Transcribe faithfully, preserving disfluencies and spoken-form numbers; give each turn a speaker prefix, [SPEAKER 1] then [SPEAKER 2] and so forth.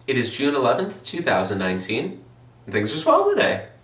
[SPEAKER 1] It is June eleventh, two thousand nineteen, and things are swell today.